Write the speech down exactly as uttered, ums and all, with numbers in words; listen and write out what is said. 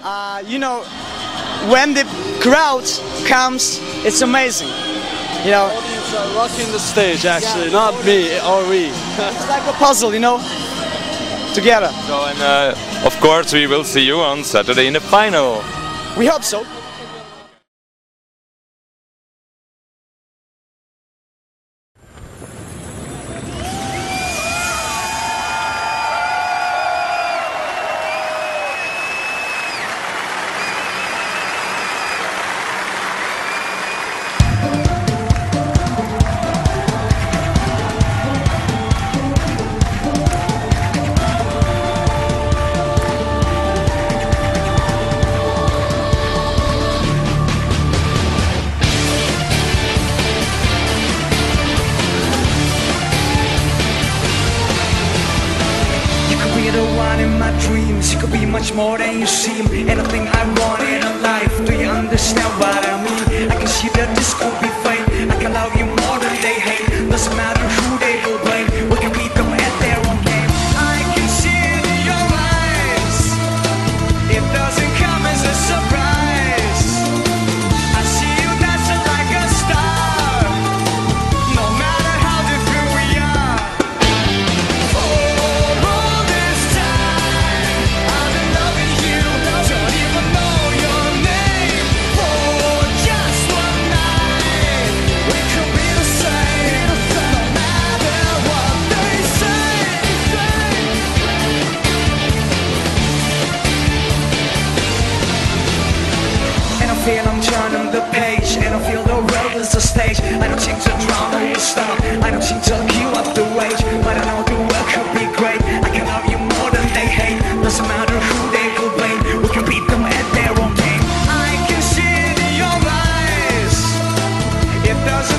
uh, you know, when the crowd comes, it's amazing. You know, Audience are rocking the stage actually, Yeah, not me or we. it's like a puzzle, you know, together. So, and uh, of course, we will see you on Saturday in the final. We hope so. You could be much more than you seem. Anything I want in a life. Do you understand what I mean? I can see that this could be fake. I can love you more than they hate. Doesn't matter who they will blame. We can beat them at their own game. I can see it in your eyes. It doesn't come as a surprise. I see you dancing like a star. No matter how different we are. For all this time I've been loving you, don't even know your name. For just one night we could be the same, no matter what they say. And I feel I'm turning the page, and I feel the world is a stage. I don't think the drama will stop, I don't think to queue up the rage. But I know the world could be great. I can love you more than they hate. Doesn't matter who they will blame. We can beat them at their own game. I can see it in your eyes. It doesn't